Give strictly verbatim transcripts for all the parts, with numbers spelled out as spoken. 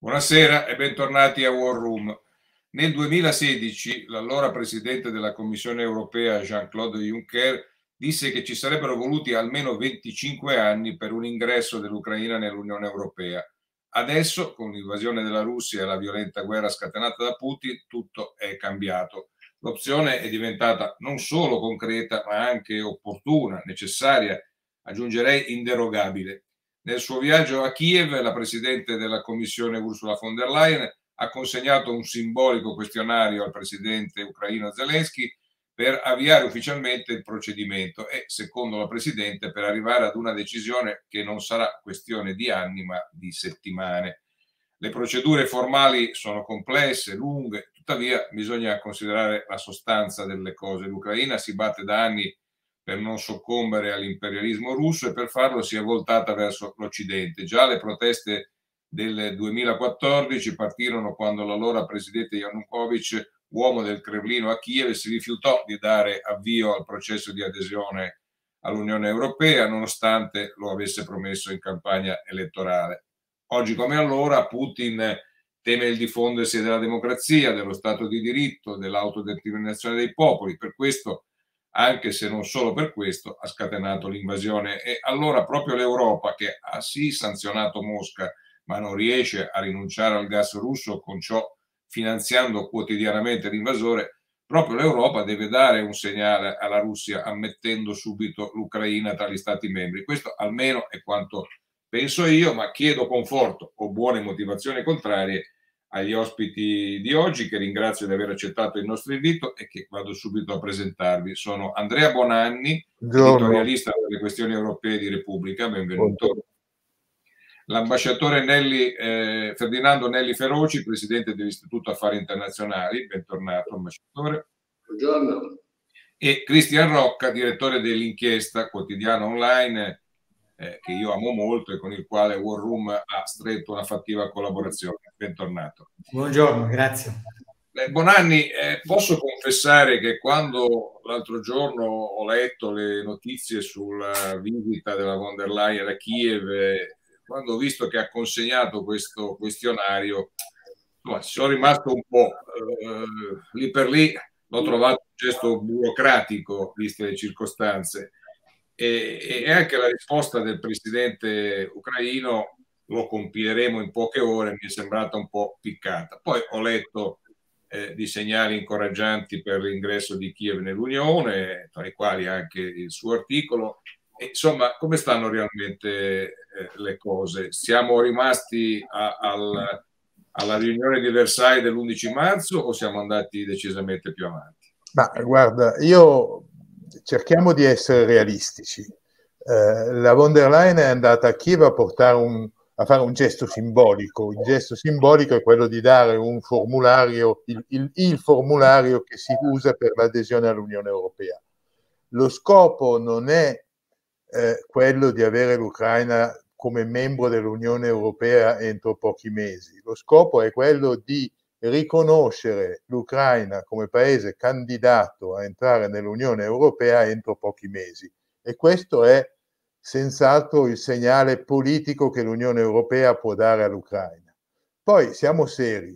Buonasera e bentornati a War Room. Nel duemilasedici l'allora presidente della Commissione europea Jean-Claude Juncker disse che ci sarebbero voluti almeno venticinque anni per un ingresso dell'Ucraina nell'Unione Europea. Adesso, con l'invasione della Russia e la violenta guerra scatenata da Putin, tutto è cambiato. L'opzione è diventata non solo concreta, ma anche opportuna, necessaria, aggiungerei inderogabile. Nel suo viaggio a Kiev, la Presidente della Commissione Ursula von der Leyen ha consegnato un simbolico questionario al Presidente ucraino Zelensky per avviare ufficialmente il procedimento e, secondo la Presidente, per arrivare ad una decisione che non sarà questione di anni ma di settimane. Le procedure formali sono complesse, lunghe, tuttavia bisogna considerare la sostanza delle cose. L'Ucraina si batte da anni per non soccombere all'imperialismo russo e per farlo si è voltata verso l'Occidente. Già le proteste del duemilaquattordici partirono quando l'allora presidente Yanukovych, uomo del Cremlino a Kiev, si rifiutò di dare avvio al processo di adesione all'Unione Europea, nonostante lo avesse promesso in campagna elettorale. Oggi come allora Putin teme il diffondersi della democrazia, dello Stato di diritto, dell'autodeterminazione dei popoli. Per questo, anche se non solo per questo, ha scatenato l'invasione. E allora proprio l'Europa, che ha sì sanzionato Mosca, ma non riesce a rinunciare al gas russo, con ciò finanziando quotidianamente l'invasore, proprio l'Europa deve dare un segnale alla Russia ammettendo subito l'Ucraina tra gli Stati membri. Questo almeno è quanto penso io, ma chiedo conforto o buone motivazioni contrarie agli ospiti di oggi, che ringrazio di aver accettato il nostro invito e che vado subito a presentarvi. Sono Andrea Bonanni, Buongiorno. editorialista delle questioni europee di Repubblica, benvenuto. Buongiorno. L'ambasciatore Nelli, eh, Ferdinando Nelli Feroci, presidente dell'Istituto Affari Internazionali, bentornato ambasciatore. Buongiorno. E Cristian Rocca, direttore dell'Inchiesta, quotidiano online, eh, che io amo molto e con il quale War Room ha stretto una fattiva collaborazione. Bentornato. Buongiorno, grazie. Eh, Bonanni, eh, posso confessare che quando l'altro giorno ho letto le notizie sulla visita della von der Leyen a Kiev, eh, quando ho visto che ha consegnato questo questionario, insomma, sono rimasto un po' eh, lì per lì, l'ho trovato un gesto burocratico, viste le circostanze. E, e anche la risposta del presidente ucraino, lo compieremo in poche ore, mi è sembrata un po' piccata. Poi ho letto eh, di segnali incoraggianti per l'ingresso di Kiev nell'Unione, tra i quali anche il suo articolo. E, insomma, come stanno realmente eh, le cose? Siamo rimasti a, al, alla riunione di Versailles dell'undici marzo o siamo andati decisamente più avanti? Ma guarda, io cerchiamo di essere realistici. Eh, la von der Leyen è andata a Kiev a, portare un, a fare un gesto simbolico. Il gesto simbolico è quello di dare un formulario, il, il, il formulario che si usa per l'adesione all'Unione Europea. Lo scopo non è eh, quello di avere l'Ucraina come membro dell'Unione Europea entro pochi mesi. Lo scopo è quello di riconoscere l'Ucraina come paese candidato a entrare nell'Unione Europea entro pochi mesi. E questo è senz'altro il segnale politico che l'Unione Europea può dare all'Ucraina. Poi siamo seri.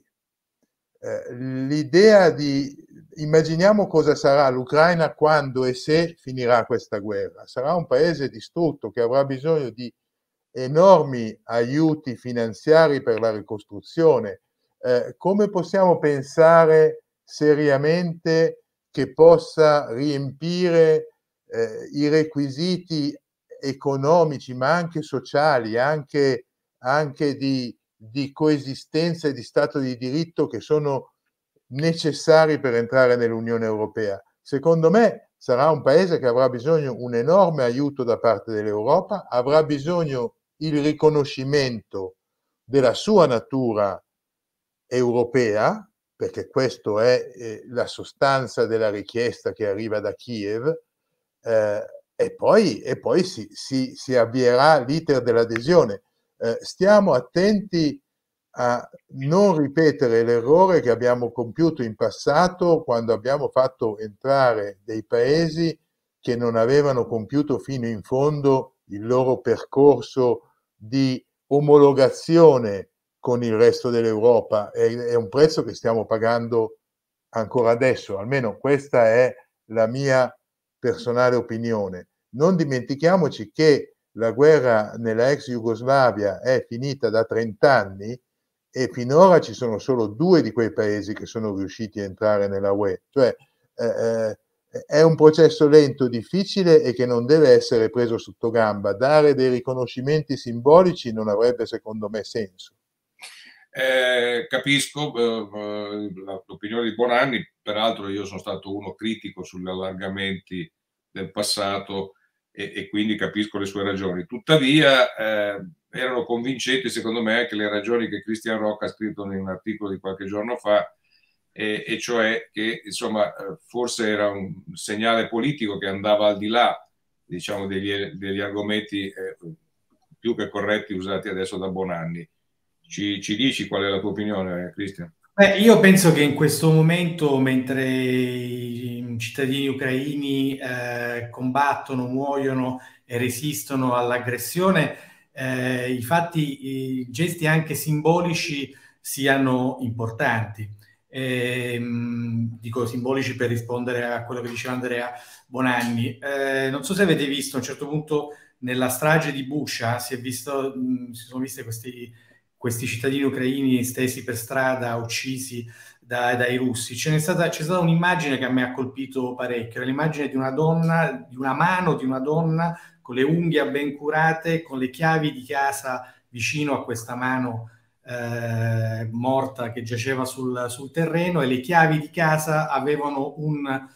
Eh, l'idea di immaginiamo cosa sarà l'Ucraina quando e se finirà questa guerra. Sarà un paese distrutto che avrà bisogno di enormi aiuti finanziari per la ricostruzione. Eh, come possiamo pensare seriamente che possa riempire eh, i requisiti economici ma anche sociali, anche, anche di, di coesistenza e di Stato di diritto che sono necessari per entrare nell'Unione Europea? Secondo me sarà un paese che avrà bisogno un enorme aiuto da parte dell'Europa, avrà bisogno il riconoscimento della sua natura europea, perché questa è eh, la sostanza della richiesta che arriva da Kiev, eh, e poi, e poi si, si, si avvierà l'iter dell'adesione. Eh, stiamo attenti a non ripetere l'errore che abbiamo compiuto in passato quando abbiamo fatto entrare dei paesi che non avevano compiuto fino in fondo il loro percorso di omologazione con il resto dell'Europa. È, è un prezzo che stiamo pagando ancora adesso, almeno questa è la mia personale opinione. Non dimentichiamoci che la guerra nella ex Jugoslavia è finita da trent'anni e finora ci sono solo due di quei paesi che sono riusciti a entrare nella U E. Cioè eh, è un processo lento, difficile e che non deve essere preso sotto gamba. Dare dei riconoscimenti simbolici non avrebbe, secondo me, senso. Eh, capisco eh, l'opinione di Bonanni, peraltro io sono stato uno critico sugli allargamenti del passato e, e quindi capisco le sue ragioni. Tuttavia eh, erano convincenti secondo me anche le ragioni che Christian Rocca ha scritto in un articolo di qualche giorno fa, e, e cioè che insomma forse era un segnale politico che andava al di là, diciamo, degli, degli argomenti eh, più che corretti usati adesso da Bonanni. Ci, ci dici qual è la tua opinione, Christian? Beh, io penso che in questo momento, mentre i cittadini ucraini eh, combattono, muoiono e resistono all'aggressione, eh, i fatti, i gesti anche simbolici siano importanti. Eh, dico simbolici per rispondere a quello che diceva Andrea Bonanni. Eh, non so se avete visto, a un certo punto nella strage di Busha si, è visto, mh, si sono viste questi questi cittadini ucraini stesi per strada, uccisi da, dai russi. Ce n'è stata, c'è stata un'immagine che a me ha colpito parecchio, l'immagine di una donna, di una mano di una donna con le unghie ben curate, con le chiavi di casa vicino a questa mano eh, morta che giaceva sul, sul terreno, e le chiavi di casa avevano un,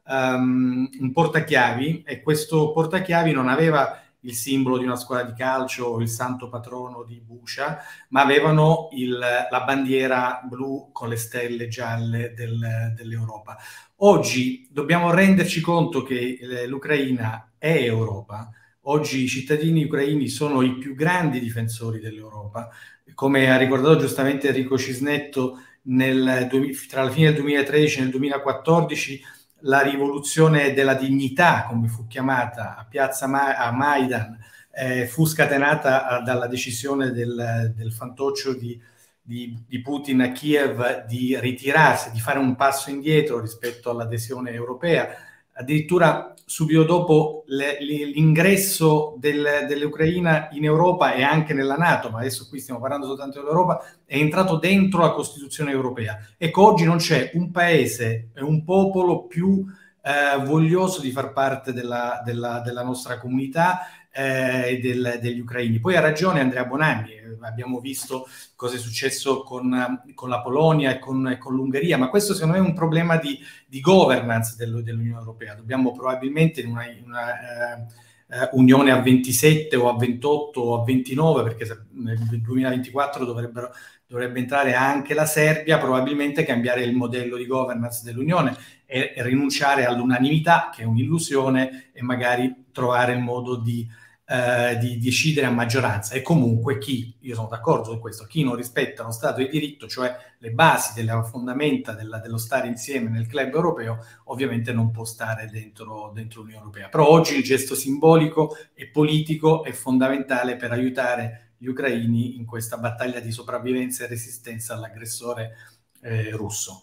um, un portachiavi, e questo portachiavi non aveva il simbolo di una squadra di calcio o il santo patrono di Busha, ma avevano il, la bandiera blu con le stelle gialle del, dell'Europa. Oggi dobbiamo renderci conto che eh, l'Ucraina è Europa. Oggi i cittadini ucraini sono i più grandi difensori dell'Europa. Come ha ricordato giustamente Enrico Cisnetto, nel, tra la fine del duemilatredici e nel duemilaquattordici la rivoluzione della dignità, come fu chiamata, a piazza Ma- a Maidan, eh, fu scatenata dalla decisione del, del fantoccio di, di, di Putin a Kiev di ritirarsi, di fare un passo indietro rispetto all'adesione europea. Addirittura subito dopo le, l'ingresso del, dell'Ucraina in Europa e anche nella NATO, ma adesso qui stiamo parlando soltanto dell'Europa, è entrato dentro la Costituzione europea. Ecco, oggi non c'è un paese e un popolo più eh, voglioso di far parte della, della, della nostra comunità eh, del, degli ucraini. Poi ha ragione Andrea Bonanni, eh, abbiamo visto cosa è successo con, con la Polonia e con, con l'Ungheria, ma questo secondo me è un problema di, di governance del, dell'Unione Europea. Dobbiamo probabilmente in una, in una eh, eh, unione a ventisette o a ventotto o a ventinove, perché nel duemilaventiquattro dovrebbero, dovrebbe entrare anche la Serbia, probabilmente cambiare il modello di governance dell'Unione e, e rinunciare all'unanimità, che è un'illusione, e magari trovare il modo di Uh, di decidere a maggioranza. E comunque chi, io sono d'accordo su questo, chi non rispetta lo Stato di diritto, cioè le basi, delle fondamenta della, dello stare insieme nel club europeo, ovviamente non può stare dentro, dentro l'Unione Europea. Però oggi il gesto simbolico e politico è fondamentale per aiutare gli ucraini in questa battaglia di sopravvivenza e resistenza all'aggressore eh, russo.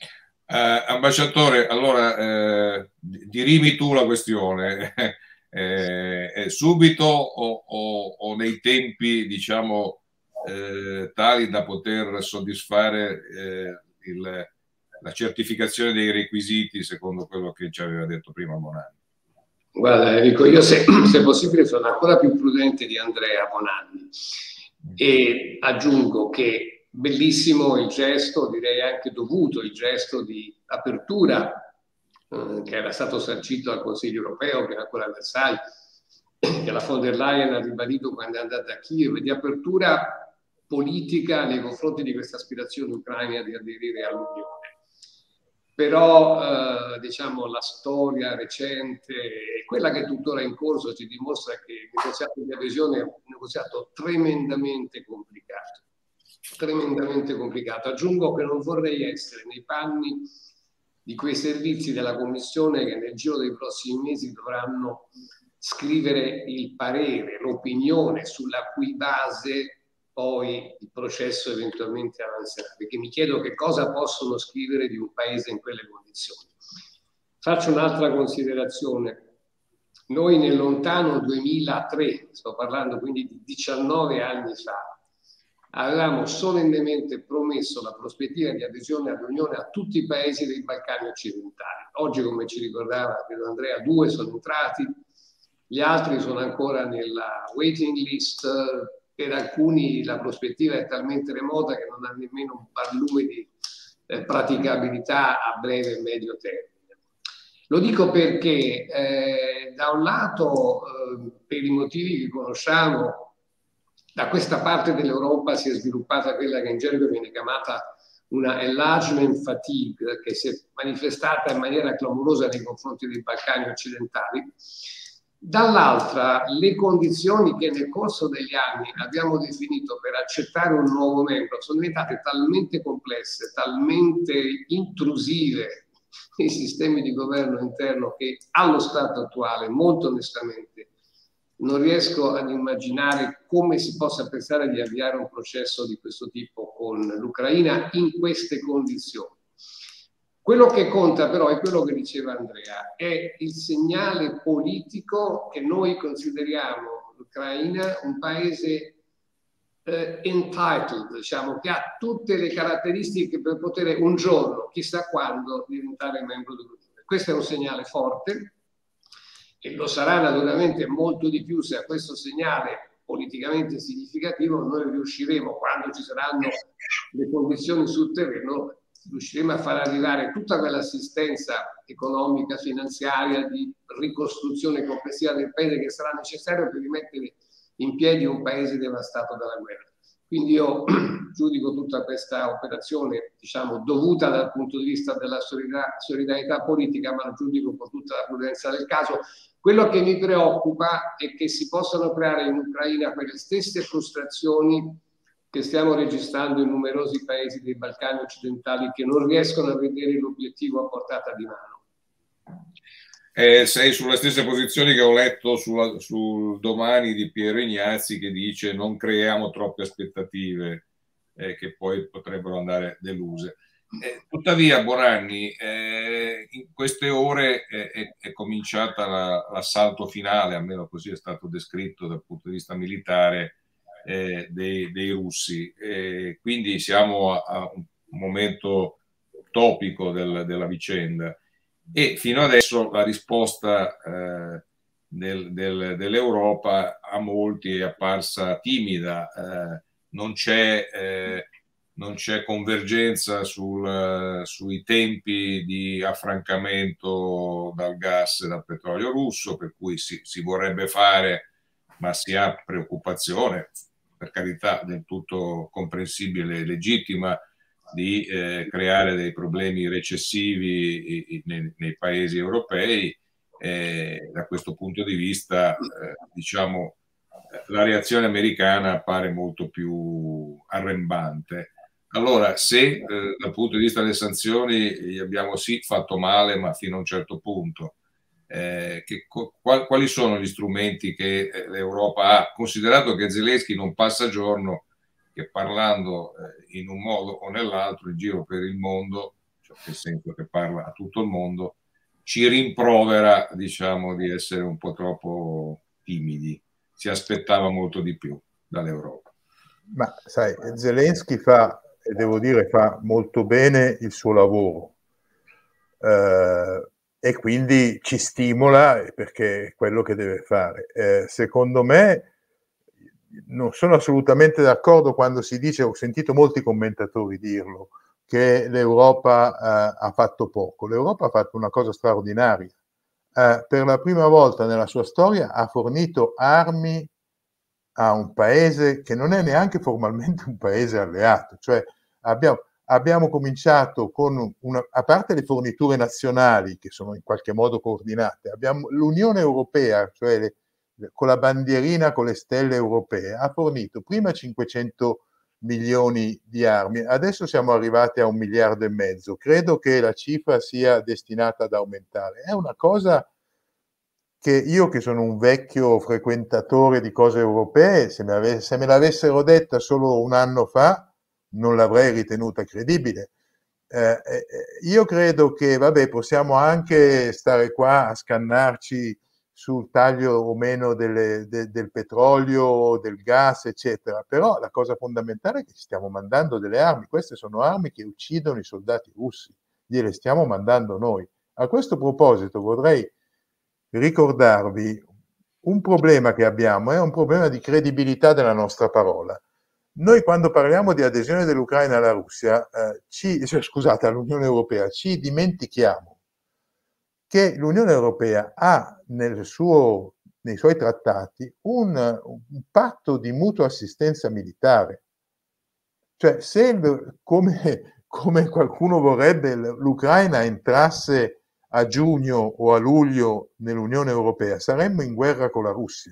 Uh, ambasciatore, allora eh, dirimi tu la questione. Eh, eh, subito o, o, o nei tempi, diciamo, eh, tali da poter soddisfare eh, il, la certificazione dei requisiti secondo quello che ci aveva detto prima Bonanni? Guarda Enrico, io se, se possibile sono ancora più prudente di Andrea Bonanni e aggiungo che bellissimo il gesto, direi anche dovuto il gesto di apertura che era stato sancito al Consiglio europeo, che era ancora a Versailles, che la von der Leyen ha ribadito quando è andata a Kiev, di apertura politica nei confronti di questa aspirazione ucraina di aderire all'Unione. Però, eh, diciamo, la storia recente e quella che è tuttora in corso ci dimostra che il negoziato di adesione è un negoziato tremendamente complicato. Tremendamente complicato. Aggiungo che non vorrei essere nei panni di quei servizi della Commissione che nel giro dei prossimi mesi dovranno scrivere il parere, l'opinione sulla cui base poi il processo eventualmente avanzerà, perché mi chiedo che cosa possono scrivere di un paese in quelle condizioni. Faccio un'altra considerazione. Noi nel lontano duemilatré, sto parlando quindi di diciannove anni fa, avevamo solennemente promesso la prospettiva di adesione all'Unione a tutti i paesi dei Balcani occidentali. Oggi, come ci ricordava Andrea, due sono entrati, gli altri sono ancora nella waiting list, per alcuni la prospettiva è talmente remota che non ha nemmeno un barlume di eh, praticabilità a breve e medio termine. Lo dico perché eh, da un lato, eh, per i motivi che conosciamo, da questa parte dell'Europa si è sviluppata quella che in gergo viene chiamata una enlargement fatigue, che si è manifestata in maniera clamorosa nei confronti dei Balcani occidentali. Dall'altra, le condizioni che nel corso degli anni abbiamo definito per accettare un nuovo membro sono diventate talmente complesse, talmente intrusive nei sistemi di governo interno che allo stato attuale, molto onestamente, non riesco ad immaginare come si possa pensare di avviare un processo di questo tipo con l'Ucraina in queste condizioni. Quello che conta però è quello che diceva Andrea, è il segnale politico che noi consideriamo l'Ucraina un paese eh, entitled, diciamo, che ha tutte le caratteristiche per poter un giorno, chissà quando, diventare membro dell'Unione. Questo è un segnale forte e lo sarà naturalmente molto di più se a questo segnale politicamente significativo noi riusciremo, quando ci saranno le condizioni sul terreno, riusciremo a far arrivare tutta quell'assistenza economica, finanziaria, di ricostruzione complessiva del paese che sarà necessario per rimettere in piedi un paese devastato dalla guerra. Quindi io giudico tutta questa operazione, diciamo, dovuta dal punto di vista della solidarietà, solidarietà politica, ma lo giudico con tutta la prudenza del caso. Quello che mi preoccupa è che si possano creare in Ucraina quelle stesse frustrazioni che stiamo registrando in numerosi paesi dei Balcani occidentali che non riescono a vedere l'obiettivo a portata di mano. Eh, sei sulle stesse posizioni che ho letto sulla, sul Domani di Piero Ignazzi, che dice non creiamo troppe aspettative eh, che poi potrebbero andare deluse. Eh, tuttavia, Bonanni, eh, in queste ore eh, è, è cominciata la, l'assalto finale, almeno così è stato descritto dal punto di vista militare, eh, dei, dei russi. Eh, quindi siamo a, a un momento topico del, della vicenda. E fino adesso la risposta eh, del, del, dell'Europa a molti è apparsa timida, eh, non c'è eh, non c'è convergenza sul, sui tempi di affrancamento dal gas e dal petrolio russo, per cui si, si vorrebbe fare, ma si ha preoccupazione, per carità del tutto comprensibile e legittima, di eh, creare dei problemi recessivi nei, nei paesi europei. Eh, da questo punto di vista, eh, diciamo, la reazione americana appare molto più arrembante. Allora, se eh, dal punto di vista delle sanzioni gli abbiamo sì fatto male, ma fino a un certo punto, eh, che, qual, quali sono gli strumenti che l'Europa ha, considerato che Zelensky non passa giorno che parlando eh, in un modo o nell'altro in giro per il mondo, cioè nel senso che parla a tutto il mondo, ci rimprovera, diciamo, di essere un po' troppo timidi. Si aspettava molto di più dall'Europa. Ma sai, Zelensky fa, e devo dire, fa molto bene il suo lavoro, eh, e quindi ci stimola perché è quello che deve fare. Eh, secondo me, non sono assolutamente d'accordo quando si dice, ho sentito molti commentatori dirlo, che l'Europa eh, ha fatto poco. L'Europa ha fatto una cosa straordinaria. Eh, per la prima volta nella sua storia ha fornito armi a un paese che non è neanche formalmente un paese alleato. Cioè abbiamo, abbiamo cominciato con, una, a parte le forniture nazionali che sono in qualche modo coordinate, abbiamo l'Unione Europea, cioè le, con la bandierina con le stelle europee, ha fornito prima cinquecento milioni di armi, adesso siamo arrivati a un miliardo e mezzo. Credo che la cifra sia destinata ad aumentare. È una cosa che io, che sono un vecchio frequentatore di cose europee, se me, se me l'avessero detta solo un anno fa non l'avrei ritenuta credibile. Eh, eh, io credo che, vabbè, possiamo anche stare qua a scannarci sul taglio o meno delle, de, del petrolio, del gas, eccetera, però la cosa fondamentale è che stiamo mandando delle armi. Queste sono armi che uccidono i soldati russi, gliele stiamo mandando noi. A questo proposito vorrei ricordarvi un problema che abbiamo, è un problema di credibilità della nostra parola. Noi, quando parliamo di adesione dell'Ucraina alla Russia, eh, ci, cioè, scusate, all'Unione Europea, ci dimentichiamo che l'Unione Europea ha nel suo, nei suoi trattati un, un patto di mutua assistenza militare. Cioè, se, come, come qualcuno vorrebbe, l'Ucraina entrasse a giugno o a luglio nell'Unione Europea, saremmo in guerra con la Russia.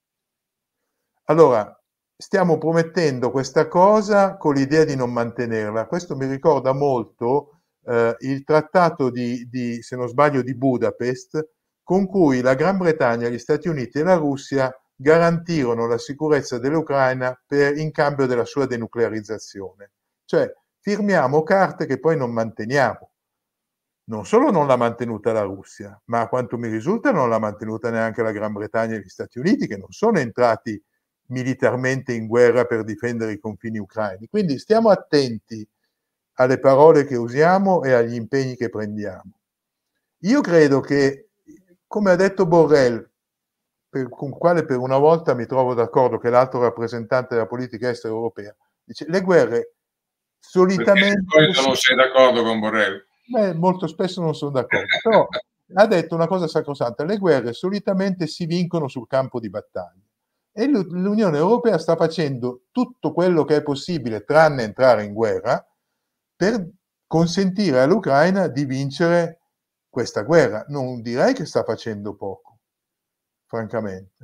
Allora, stiamo promettendo questa cosa con l'idea di non mantenerla. Questo mi ricorda molto eh, il trattato di, di, se non sbaglio, di Budapest, con cui la Gran Bretagna, gli Stati Uniti e la Russia garantirono la sicurezza dell'Ucraina per, in cambio della sua denuclearizzazione. Cioè, firmiamo carte che poi non manteniamo. Non solo non l'ha mantenuta la Russia, ma a quanto mi risulta non l'ha mantenuta neanche la Gran Bretagna e gli Stati Uniti, che non sono entrati militarmente in guerra per difendere i confini ucraini. Quindi stiamo attenti alle parole che usiamo e agli impegni che prendiamo. Io credo che, come ha detto Borrell, per, con quale per una volta mi trovo d'accordo, che è l'altro rappresentante della politica estera europea, dice le guerre solitamente... Perché non sei d'accordo con Borrell? Beh, molto spesso non sono d'accordo, però ha detto una cosa sacrosanta: le guerre solitamente si vincono sul campo di battaglia. E l'Unione Europea sta facendo tutto quello che è possibile, tranne entrare in guerra, per consentire all'Ucraina di vincere questa guerra. Non direi che sta facendo poco, francamente.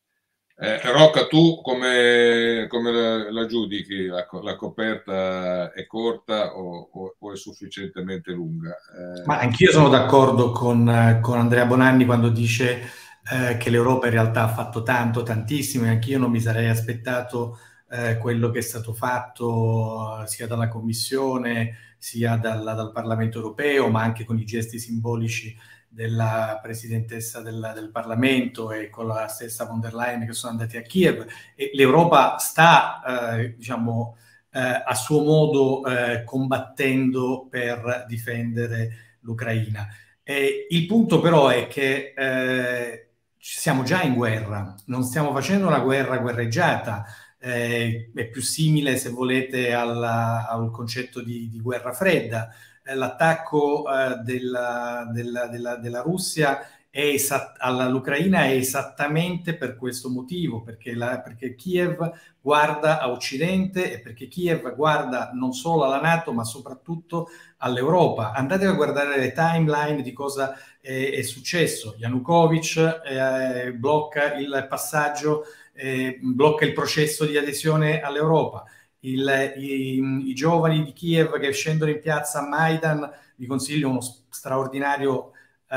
Eh, Rocca, tu come, come la, la giudichi? La, la coperta è corta o, o, o è sufficientemente lunga? Eh... Ma anch'io sono d'accordo con, con Andrea Bonanni quando dice eh, che l'Europa in realtà ha fatto tanto, tantissimo, e anch'io non mi sarei aspettato eh, quello che è stato fatto sia dalla Commissione sia dal, dal Parlamento europeo, ma anche con i gesti simbolici della presidentessa del, del Parlamento e con la stessa von der Leyen, che sono andati a Kiev. E l'Europa sta, eh, diciamo, eh, a suo modo eh, combattendo per difendere l'Ucraina. E il punto però è che eh, siamo già in guerra, non stiamo facendo una guerra guerreggiata, eh, è più simile, se volete, alla, al concetto di, di guerra fredda. L'attacco eh, della, della, della, della Russia all'Ucraina è esattamente per questo motivo, perché, la, perché Kiev guarda a Occidente e perché Kiev guarda non solo alla NATO ma soprattutto all'Europa. Andate a guardare le timeline di cosa è, è successo. Yanukovych eh, blocca il passaggio, eh, blocca il processo di adesione all'Europa. Il, i, i giovani di Kiev che scendono in piazza a Maidan, vi consiglio uno straordinario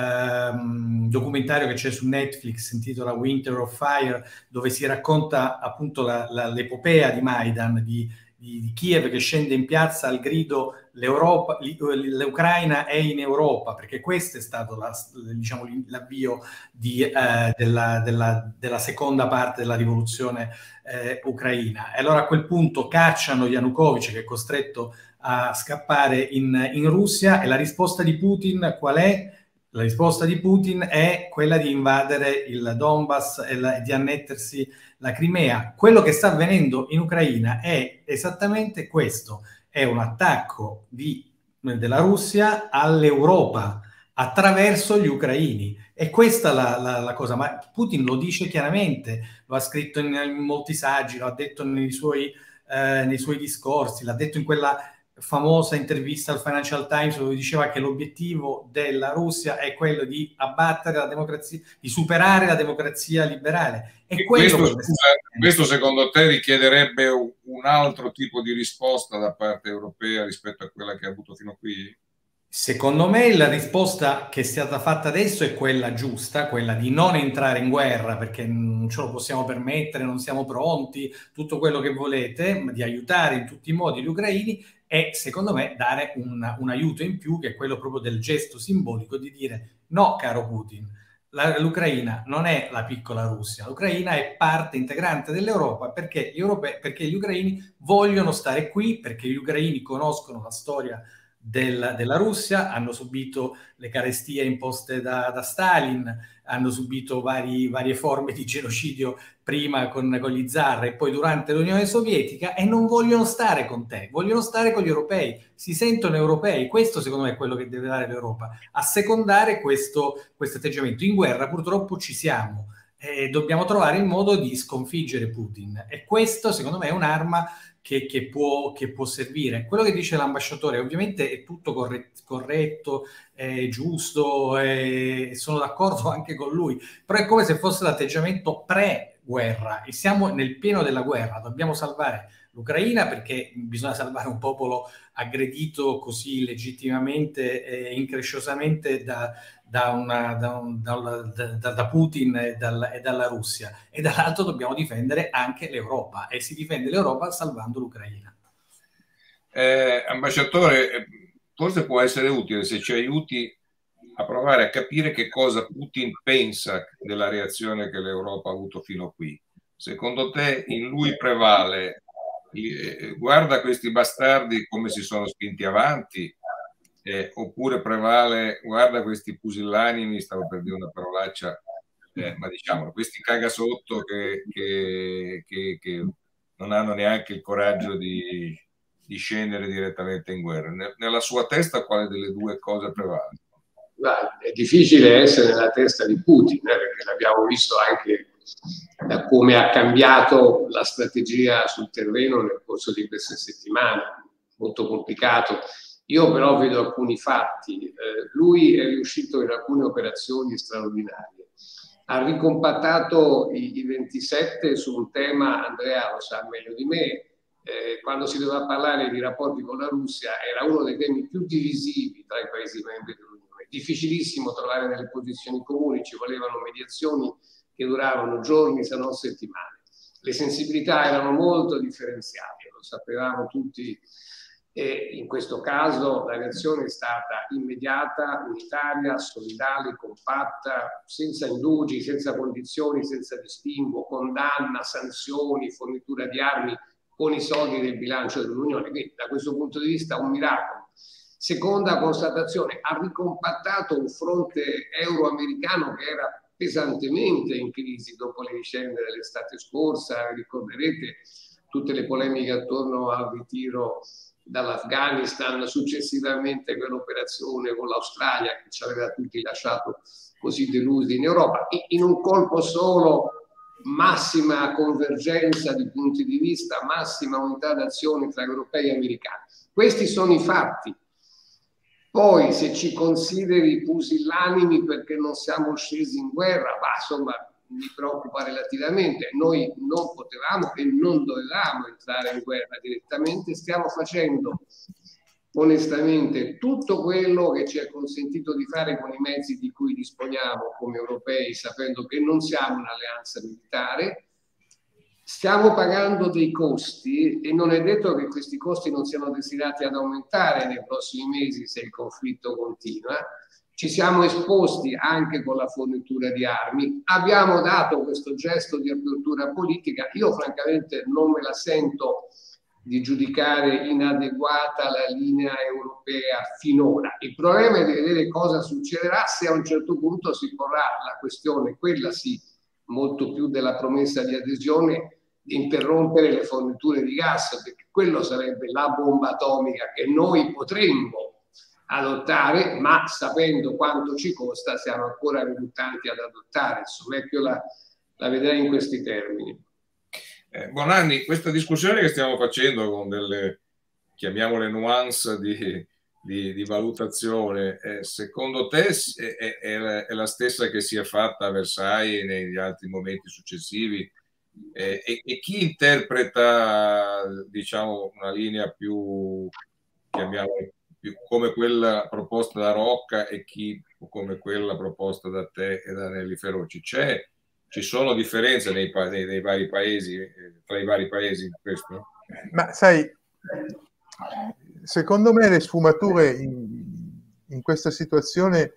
ehm, documentario che c'è su Netflix, si intitola Winter of Fire, dove si racconta appunto la, la, l'epopea di Maidan, di, di, di Kiev che scende in piazza al grido l'Europa, l'Ucraina è in Europa, perché questo è stato la, diciamo, l'avvio di, eh, della, della, della seconda parte della rivoluzione eh, ucraina. E allora a quel punto cacciano Yanukovych, che è costretto a scappare in, in Russia, e la risposta di Putin qual è? La risposta di Putin è quella di invadere il Donbass e la, di annettersi la Crimea. Quello che sta avvenendo in Ucraina è esattamente questo. È un attacco di, della Russia all'Europa attraverso gli ucraini. E questa è la, la, la cosa. Ma Putin lo dice chiaramente, lo ha scritto in, in molti saggi, lo ha detto nei suoi, eh, nei suoi discorsi, l'ha detto in quella famosa intervista al Financial Times dove diceva che l'obiettivo della Russia è quello di abbattere la democrazia, di superare la democrazia liberale. E questo, scusa, questo secondo te richiederebbe un altro tipo di risposta da parte europea rispetto a quella che ha avuto fino a qui? Secondo me la risposta che è stata fatta adesso è quella giusta, quella di non entrare in guerra perché non ce lo possiamo permettere, non siamo pronti, tutto quello che volete, ma di aiutare in tutti i modi gli ucraini e secondo me dare un, un aiuto in più, che è quello proprio del gesto simbolico di dire no, caro Putin, la, l'Ucraina non è la piccola Russia, l'Ucraina è parte integrante dell'Europa perché gli, europei, perché gli ucraini vogliono stare qui, perché gli ucraini conoscono la storia Del, della Russia, hanno subito le carestie imposte da, da Stalin, hanno subito vari, varie forme di genocidio prima con, con gli zar e poi durante l'Unione Sovietica e non vogliono stare con te, vogliono stare con gli europei, si sentono europei. Questo secondo me è quello che deve dare l'Europa, assecondare questo, questo atteggiamento. In guerra purtroppo ci siamo e dobbiamo trovare il modo di sconfiggere Putin e questo secondo me è un'arma Che, che, può, che può servire. Quello che dice l'ambasciatore ovviamente è tutto corretto, corretto è giusto, è, sono d'accordo anche con lui, però è come se fosse l'atteggiamento pre-guerra e siamo nel pieno della guerra, dobbiamo salvare l'Ucraina perché bisogna salvare un popolo aggredito così legittimamente e incresciosamente da, da, una, da, un, da, da, da Putin e, dal, e dalla Russia, e dall'altro dobbiamo difendere anche l'Europa e si difende l'Europa salvando l'Ucraina. Eh, ambasciatore, forse può essere utile se ci aiuti a provare a capire che cosa Putin pensa della reazione che l'Europa ha avuto fino a qui. Secondo te in lui prevale eh, guarda questi bastardi come si sono spinti avanti, eh, oppure prevale guarda questi pusillanimi, stavo per dire una parolaccia, eh, ma diciamo questi cagasotto che, che, che, che non hanno neanche il coraggio di, di scendere direttamente in guerra. Nella sua testa quale delle due cose prevale? È difficile essere nella testa di Putin, eh, perché l'abbiamo visto anche da come ha cambiato la strategia sul terreno nel corso di queste settimane, molto complicato. Io però vedo alcuni fatti. Eh, lui è riuscito in alcune operazioni straordinarie. Ha ricompattato i, i ventisette su un tema, Andrea lo sa meglio di me, eh, quando si doveva parlare di rapporti con la Russia era uno dei temi più divisivi tra i paesi membri dell'Unione. Difficilissimo trovare delle posizioni comuni, ci volevano mediazioni che duravano giorni se non settimane. Le sensibilità erano molto differenziate, lo sapevamo tutti, e in questo caso la reazione è stata immediata, unitaria, solidale, compatta, senza indugi, senza condizioni, senza distinguo, condanna, sanzioni, fornitura di armi con i soldi del bilancio dell'Unione. Quindi da questo punto di vista un miracolo. Seconda constatazione, ha ricompattato un fronte euro-americano che era pesantemente in crisi dopo le vicende dell'estate scorsa. Ricorderete tutte le polemiche attorno al ritiro dall'Afghanistan, successivamente quell'operazione con l'Australia che ci aveva tutti lasciato così delusi in Europa. E in un colpo solo, massima convergenza di punti di vista, massima unità d'azione tra europei e americani. Questi sono i fatti. Poi se ci consideri pusillanimi perché non siamo scesi in guerra, ma insomma mi preoccupa relativamente. Noi non potevamo e non dovevamo entrare in guerra direttamente, stiamo facendo onestamente tutto quello che ci è consentito di fare con i mezzi di cui disponiamo come europei, sapendo che non siamo un'alleanza militare. Stiamo pagando dei costi e non è detto che questi costi non siano destinati ad aumentare nei prossimi mesi se il conflitto continua. Ci siamo esposti anche con la fornitura di armi. Abbiamo dato questo gesto di apertura politica. Io francamente non me la sento di giudicare inadeguata la linea europea finora. Il problema è di vedere cosa succederà se a un certo punto si porrà la questione, quella sì, molto più della promessa di adesione, di interrompere le forniture di gas, perché quello sarebbe la bomba atomica che noi potremmo adottare, ma sapendo quanto ci costa siamo ancora riluttanti ad adottare. Insomma, io la, la vedrei in questi termini. Eh, Bonanni, questa discussione che stiamo facendo con delle, chiamiamole nuance di, di, di valutazione, eh, secondo te è, è, è la stessa che si è fatta a Versailles e negli altri momenti successivi? Eh, e, e chi interpreta, diciamo, una linea più, chiamiamola, più come quella proposta da Rocca e chi come quella proposta da te e da Nelly Feroci? C'è, ci sono differenze nei, nei, nei vari paesi, tra i vari paesi in questo? Ma sai, secondo me le sfumature in, in questa situazione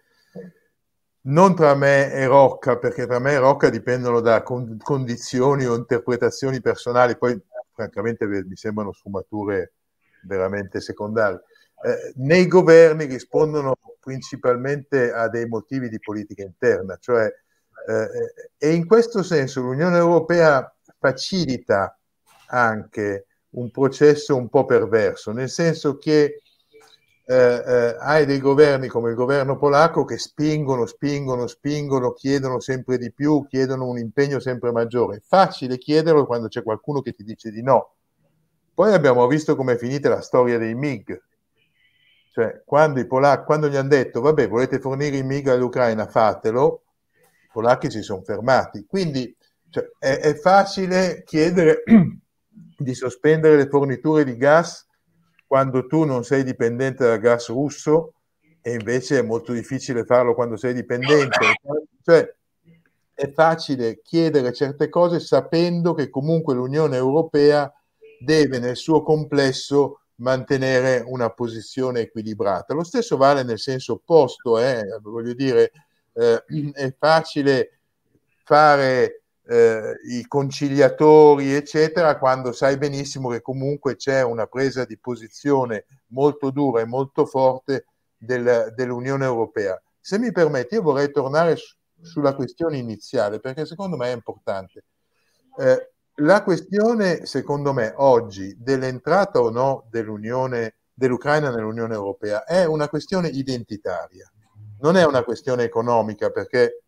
non tra me e Rocca, perché tra me e Rocca dipendono da con, condizioni o interpretazioni personali, poi francamente mi sembrano sfumature veramente secondarie. Eh, nei governi rispondono principalmente a dei motivi di politica interna, cioè eh, e in questo senso l'Unione Europea facilita anche un processo un po' perverso, nel senso che eh, eh, hai dei governi come il governo polacco che spingono, spingono, spingono, chiedono sempre di più, chiedono un impegno sempre maggiore. È facile chiederlo quando c'è qualcuno che ti dice di no. Poi abbiamo visto com'è finita la storia dei MiG. Cioè, quando i polacchi, quando gli hanno detto, vabbè, volete fornire i MiG all'Ucraina, fatelo, i polacchi si sono fermati. Quindi cioè, è, è facile chiedere di sospendere le forniture di gas quando tu non sei dipendente dal gas russo, e invece è molto difficile farlo quando sei dipendente. Cioè, è facile chiedere certe cose sapendo che comunque l'Unione Europea deve nel suo complesso mantenere una posizione equilibrata. Lo stesso vale nel senso opposto, eh? Voglio dire, eh, è facile fare eh, i conciliatori, eccetera, quando sai benissimo che comunque c'è una presa di posizione molto dura e molto forte del, dell'Unione Europea. Se mi permetti, io vorrei tornare su, sulla questione iniziale, perché secondo me è importante. Eh, La questione, secondo me, oggi dell'entrata o no dell'Unione, dell'Ucraina nell'Unione Europea è una questione identitaria, non è una questione economica, perché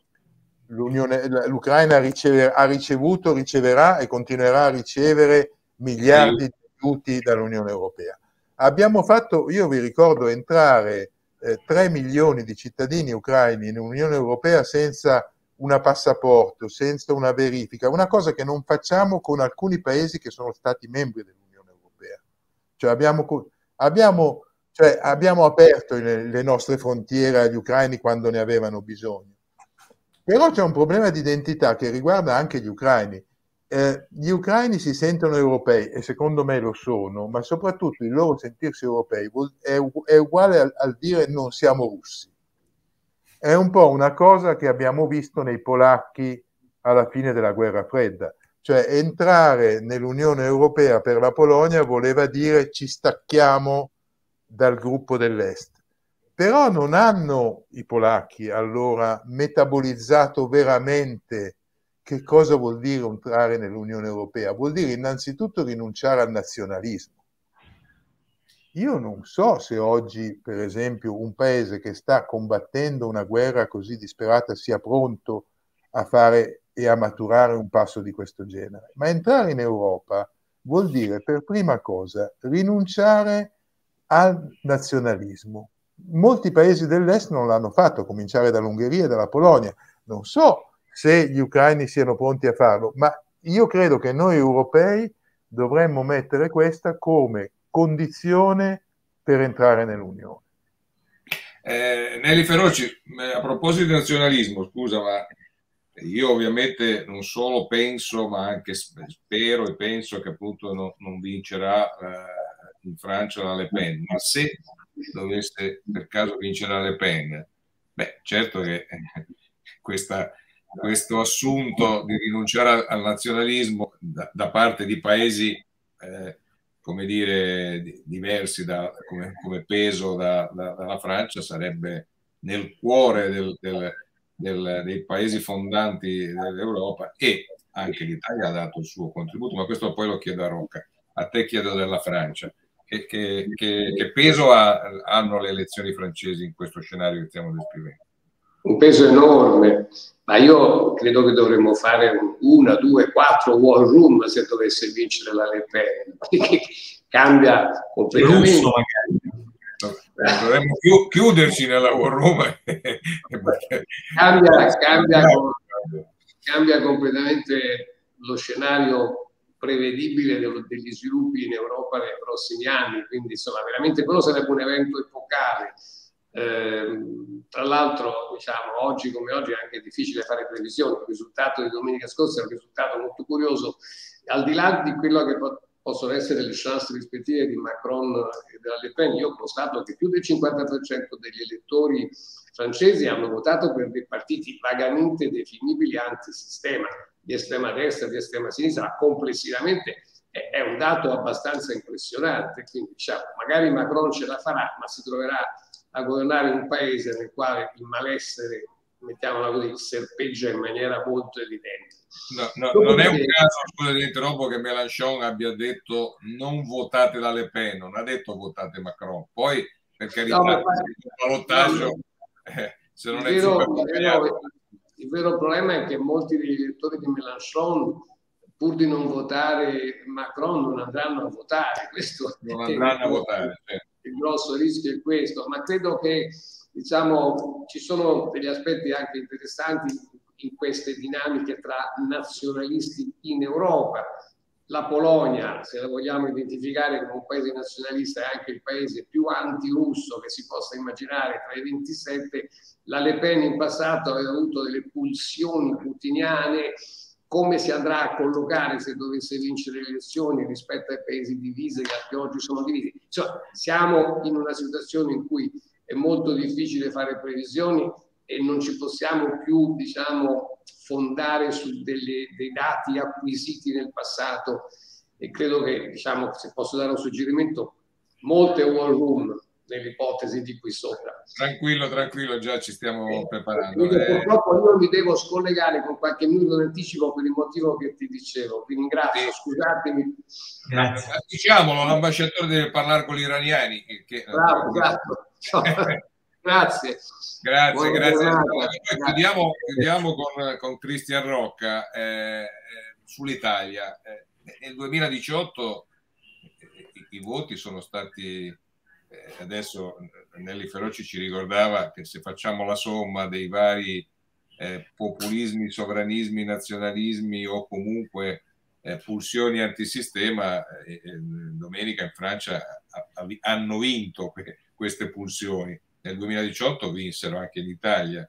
l'Ucraina riceve, ha ricevuto, riceverà e continuerà a ricevere miliardi di aiuti dall'Unione Europea. Abbiamo fatto, io vi ricordo, entrare eh, tre milioni di cittadini ucraini nell'Unione Europea senza una passaporto, senza una verifica, una cosa che non facciamo con alcuni paesi che sono stati membri dell'Unione Europea. Cioè abbiamo, abbiamo, cioè abbiamo aperto le, le nostre frontiere agli ucraini quando ne avevano bisogno. Però c'è un problema di identità che riguarda anche gli ucraini. Eh, gli ucraini si sentono europei, e secondo me lo sono, ma soprattutto il loro sentirsi europei è, è uguale al, al dire non siamo russi. È un po' una cosa che abbiamo visto nei polacchi alla fine della guerra fredda, cioè entrare nell'Unione Europea per la Polonia voleva dire ci stacchiamo dal gruppo dell'Est. Però non hanno i polacchi allora metabolizzato veramente che cosa vuol dire entrare nell'Unione Europea. Vuol dire innanzitutto rinunciare al nazionalismo. Io non so se oggi, per esempio, un paese che sta combattendo una guerra così disperata sia pronto a fare e a maturare un passo di questo genere. Ma entrare in Europa vuol dire, per prima cosa, rinunciare al nazionalismo. Molti paesi dell'Est non l'hanno fatto, a cominciare dall'Ungheria e dalla Polonia. Non so se gli ucraini siano pronti a farlo, ma io credo che noi europei dovremmo mettere questa come condizione per entrare nell'Unione. Eh, Nelly Feroci, a proposito di nazionalismo, scusa, ma io ovviamente non solo penso, ma anche spero e penso che appunto no, non vincerà eh, in Francia la Le Pen, ma se dovesse per caso vincere la Le Pen, beh, certo che eh, questa, questo assunto di rinunciare al nazionalismo da, da parte di paesi eh, come dire, diversi da, come, come peso da, da, dalla Francia sarebbe nel cuore del, del, del, dei paesi fondanti dell'Europa, e anche l'Italia ha dato il suo contributo, ma questo poi lo chiedo a Rocca. A te chiedo della Francia. Che, che, che, che peso ha, hanno le elezioni francesi in questo scenario che stiamo descrivendo? Un peso enorme, ma io credo che dovremmo fare una, due, quattro war room se dovesse vincere la Le Pen, perché cambia completamente. Russo, magari. Dovremmo chiuderci nella war room. cambia, cambia, cambia completamente lo scenario prevedibile degli sviluppi in Europa nei prossimi anni, quindi insomma veramente quello sarebbe un evento epocale. Eh, tra l'altro, diciamo, oggi come oggi è anche difficile fare previsioni. Il risultato di domenica scorsa è un risultato molto curioso, al di là di quello che possono essere le chance rispettive di Macron e della Le Pen. Io ho constato che più del cinquanta per cento degli elettori francesi hanno votato per dei partiti vagamente definibili antisistema, di estrema destra, di estrema sinistra. Complessivamente è, è un dato abbastanza impressionante, quindi diciamo, magari Macron ce la farà, ma si troverà a governare un paese nel quale il malessere, mettiamola così, serpeggia in maniera molto evidente. No, no, non è un caso, scusa di interrompo, che Mélenchon abbia detto non votate la Le Pen, non ha detto votate Macron. Poi, per carità, no, il ballottaggio, eh, se non il, è vero, il, vero, il vero problema è che molti degli elettori di Mélenchon, pur di non votare Macron, non andranno a votare. Questo non andranno a votare, certo. Il grosso rischio è questo, ma credo che, diciamo, ci sono degli aspetti anche interessanti in queste dinamiche tra nazionalisti in Europa. La Polonia, se la vogliamo identificare come un paese nazionalista, è anche il paese più antirusso che si possa immaginare tra i ventisette. La Le Pen in passato aveva avuto delle pulsioni putiniane. Come si andrà a collocare se dovesse vincere le elezioni rispetto ai paesi divisi che oggi sono divisi? Cioè, siamo in una situazione in cui è molto difficile fare previsioni e non ci possiamo più, diciamo, fondare su delle, dei dati acquisiti nel passato, e credo che, diciamo, se posso dare un suggerimento, molte war room nell'ipotesi di qui sopra. Tranquillo, tranquillo, già ci stiamo eh, preparando. Io, eh. Purtroppo io mi devo scollegare con qualche minuto in anticipo per il motivo che ti dicevo. Vi ringrazio, sì. Scusatemi. Grazie. Diciamolo, l'ambasciatore deve parlare con gli iraniani. Che, che... Bravo, esatto. Grazie. Grazie, Buona grazie. grazie. Chiudiamo, chiudiamo con, con Cristian Rocca eh, eh, sull'Italia. Eh, nel duemiladiciotto i, i voti sono stati... Adesso Nelly Feroci ci ricordava che se facciamo la somma dei vari eh, populismi, sovranismi, nazionalismi o comunque eh, pulsioni antisistema, eh, eh, domenica in Francia ha, ha, hanno vinto que queste pulsioni. Nel duemiladiciotto vinsero anche in Italia.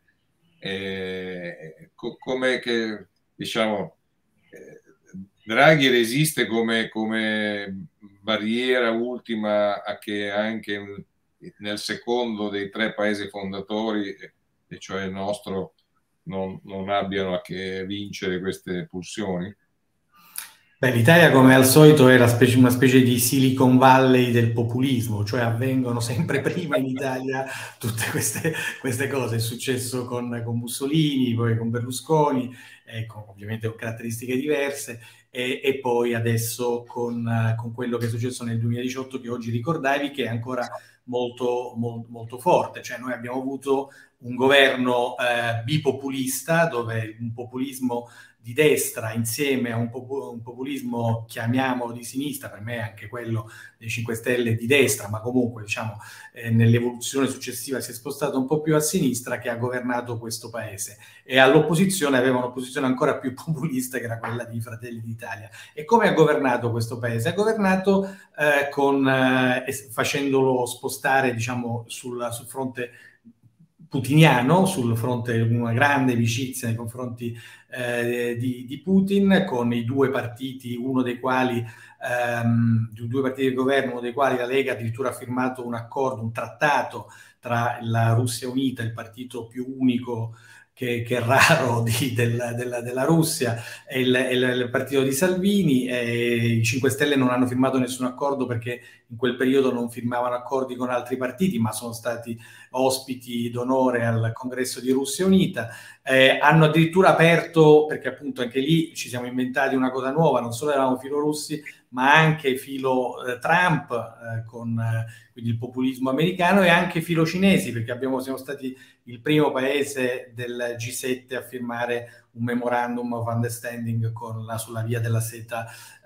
Eh, co come che, diciamo, eh, Draghi resiste come, come barriera ultima a che anche nel secondo dei tre paesi fondatori, e cioè il nostro, non, non abbiano a che vincere queste pulsioni? Beh, l'Italia come al solito è specie, una specie di Silicon Valley del populismo, cioè avvengono sempre prima in Italia tutte queste, queste cose. È successo con, con Mussolini, poi con Berlusconi, eh, con, ovviamente con caratteristiche diverse, e, e poi adesso con, con quello che è successo nel duemiladiciotto, che oggi ricordavi, che è ancora molto, molto, molto forte. Cioè noi abbiamo avuto un governo eh, bipopulista, dove un populismo di destra insieme a un, pop un populismo, chiamiamolo di sinistra, per me anche quello dei cinque Stelle di destra, ma comunque diciamo eh, nell'evoluzione successiva si è spostato un po' più a sinistra, che ha governato questo paese, e all'opposizione aveva un'opposizione ancora più populista, che era quella di Fratelli d'Italia. E come ha governato questo paese? Ha governato eh, con, eh, facendolo spostare, diciamo, sul, sul fronte putiniano, sul fronte di una grande amicizia nei confronti eh, di, di Putin, con i due partiti, uno dei quali, ehm, due partiti di governo, uno dei quali, la Lega, addirittura ha firmato un accordo, un trattato tra la Russia Unita, il partito più unico che, che è raro di, del, della, della Russia, e il, il, il partito di Salvini. E i cinque Stelle non hanno firmato nessun accordo perché in quel periodo non firmavano accordi con altri partiti, ma sono stati ospiti d'onore al congresso di Russia Unita. Eh, hanno addirittura aperto, perché appunto anche lì ci siamo inventati una cosa nuova, non solo eravamo filorussi, ma anche filo eh, Trump, eh, con eh, quindi il populismo americano, e anche filo cinesi, perché abbiamo, siamo stati il primo paese del G sette a firmare un memorandum of understanding con la, sulla via della seta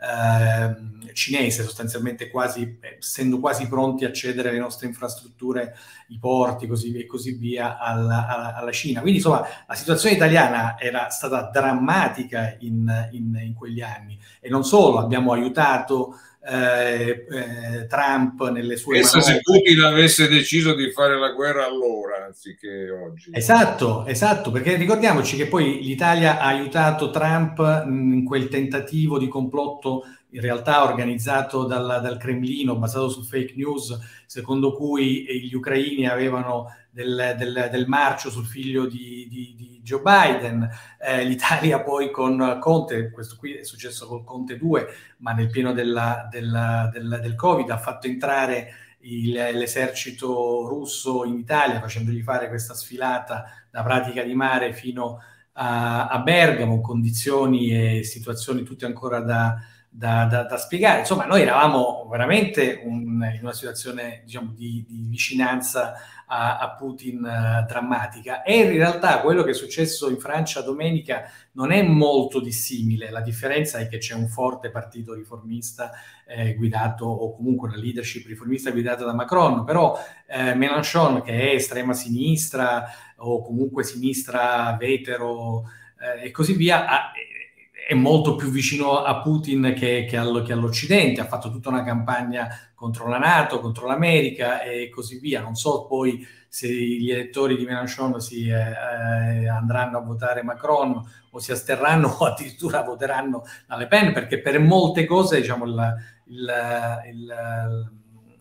eh, cinese, sostanzialmente quasi, essendo quasi pronti a cedere le nostre infrastrutture, i porti così, e così via alla, alla, alla Cina. Quindi insomma la situazione italiana era stata drammatica in, in, in quegli anni, e non solo, abbiamo aiutato Eh, eh, Trump nelle sue Pensa manovre. se Putin avesse deciso di fare la guerra allora anziché oggi. Esatto, esatto, perché ricordiamoci che poi l'Italia ha aiutato Trump in quel tentativo di complotto in realtà organizzato dal, dal Cremlino, basato su fake news, secondo cui gli ucraini avevano del, del, del marcio sul figlio di, di, di Joe Biden. Eh, L'Italia poi con Conte, questo qui è successo col Conte due, ma nel pieno della, della, del, del Covid, ha fatto entrare il, l'esercito russo in Italia, facendogli fare questa sfilata da Pratica di Mare fino a, a Bergamo, condizioni e situazioni tutte ancora da Da, da, da spiegare. Insomma, noi eravamo veramente un, in una situazione, diciamo, di, di vicinanza a, a Putin uh, drammatica, e in realtà quello che è successo in Francia domenica non è molto dissimile. La differenza è che c'è un forte partito riformista eh, guidato, o comunque una leadership riformista guidata da Macron, però eh, Mélenchon, che è estrema sinistra o comunque sinistra vetero eh, e così via, ha, è molto più vicino a Putin che, che, allo, che all'Occidente. Ha fatto tutta una campagna contro la NATO, contro l'America e così via. Non so poi se gli elettori di Mélenchon si eh, eh, andranno a votare Macron o si asterranno o addirittura voteranno la Le Pen, perché per molte cose, diciamo, il, il, il,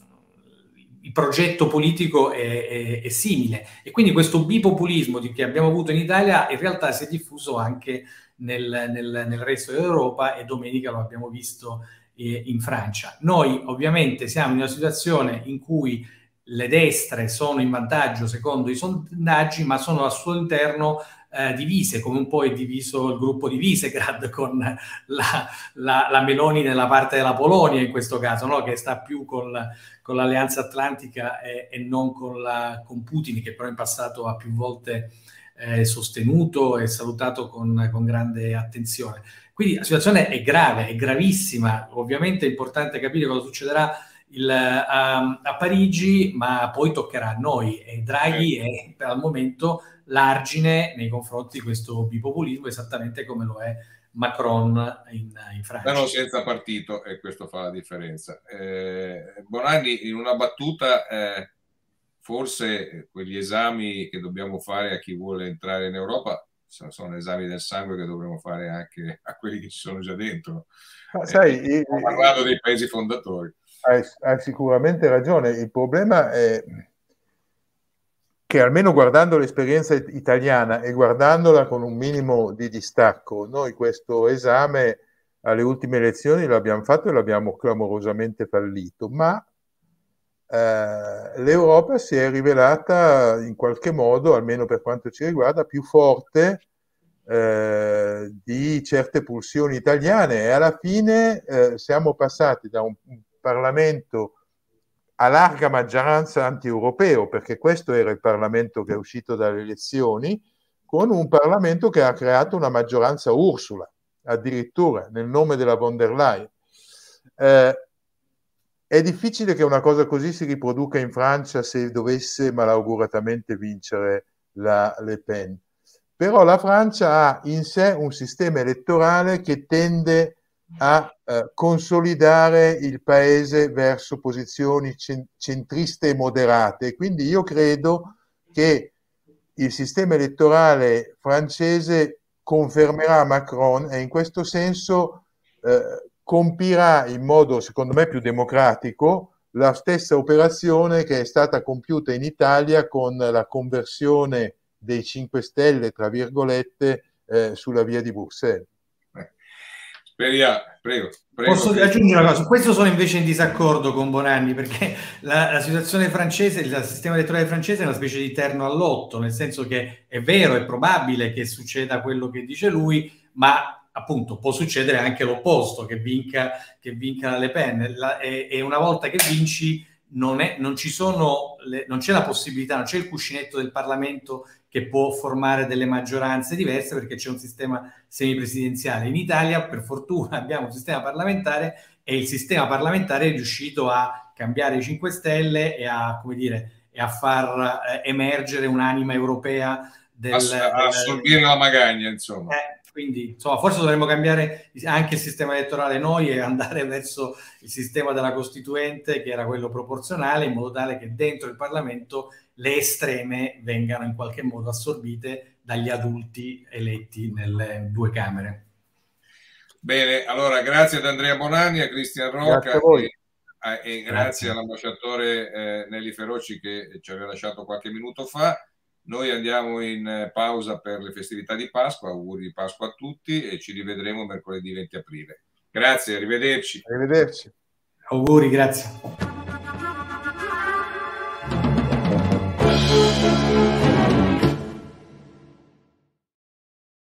il progetto politico è, è, è simile, e quindi questo bipopulismo di, che abbiamo avuto in Italia in realtà si è diffuso anche Nel, nel, nel resto d'Europa, e domenica lo abbiamo visto eh, in Francia. Noi ovviamente siamo in una situazione in cui le destre sono in vantaggio secondo i sondaggi, ma sono al suo interno eh, divise, come un po' è diviso il gruppo di Visegrad, con la, la, la Meloni nella parte della Polonia in questo caso, no? Che sta più con, con l'Alleanza Atlantica e, e non con, la, con Putin, che però in passato ha più volte Eh, sostenuto e salutato con, con grande attenzione. Quindi la situazione è grave, è gravissima. Ovviamente è importante capire cosa succederà il, a, a Parigi, ma poi toccherà a noi, e Draghi è al momento l'argine nei confronti di questo bipopulismo, esattamente come lo è Macron in, in Francia. Stanno senza partito, e questo fa la differenza. Eh, Bonanni, in una battuta, eh, forse quegli esami che dobbiamo fare a chi vuole entrare in Europa sono esami del sangue che dovremmo fare anche a quelli che ci sono già dentro. Ma sai, eh, stiamo parlando dei paesi fondatori. Hai, hai sicuramente ragione. Il problema è che, almeno guardando l'esperienza italiana e guardandola con un minimo di distacco, noi questo esame alle ultime elezioni l'abbiamo fatto e l'abbiamo clamorosamente fallito, ma Uh, l'Europa si è rivelata in qualche modo, almeno per quanto ci riguarda, più forte uh, di certe pulsioni italiane, e alla fine uh, siamo passati da un, un Parlamento a larga maggioranza anti-europeo, perché questo era il Parlamento che è uscito dalle elezioni, con un Parlamento che ha creato una maggioranza Ursula, addirittura nel nome della von der Leyen. Uh, È difficile che una cosa così si riproduca in Francia se dovesse malauguratamente vincere la Le Pen. Però la Francia ha in sé un sistema elettorale che tende a eh, consolidare il paese verso posizioni centriste e moderate. Quindi io credo che il sistema elettorale francese confermerà Macron, e in questo senso eh, compirà in modo, secondo me, più democratico la stessa operazione che è stata compiuta in Italia con la conversione dei cinque Stelle, tra virgolette, eh, sulla via di Bruxelles. Speriamo, prego, prego. Posso aggiungere una cosa? Su questo sono invece in disaccordo con Bonanni, perché la, la situazione francese, il sistema elettorale francese è una specie di terno all'otto, nel senso che è vero, è probabile che succeda quello che dice lui, ma appunto può succedere anche l'opposto, che vinca, che vinca Le Pen, la, e, e una volta che vinci non, è, non, ci sono le, non c'è la possibilità, non c'è il cuscinetto del Parlamento che può formare delle maggioranze diverse, perché c'è un sistema semipresidenziale. In Italia, per fortuna, abbiamo un sistema parlamentare, e il sistema parlamentare è riuscito a cambiare i cinque Stelle e a, come dire, e a far eh, emergere un'anima europea del, Ass- del, assorbire la magagna, insomma. Eh, quindi, insomma, forse dovremmo cambiare anche il sistema elettorale noi e andare verso il sistema della Costituente, che era quello proporzionale, in modo tale che dentro il Parlamento le estreme vengano in qualche modo assorbite dagli adulti eletti nelle due Camere. Bene, allora grazie ad Andrea Bonanni, a Cristian Rocca e, e grazie, grazie all'ambasciatore eh, Nelly Feroci che ci aveva lasciato qualche minuto fa. Noi andiamo in pausa per le festività di Pasqua, auguri di Pasqua a tutti e ci rivedremo mercoledì venti aprile. Grazie, arrivederci. Arrivederci. Auguri, grazie.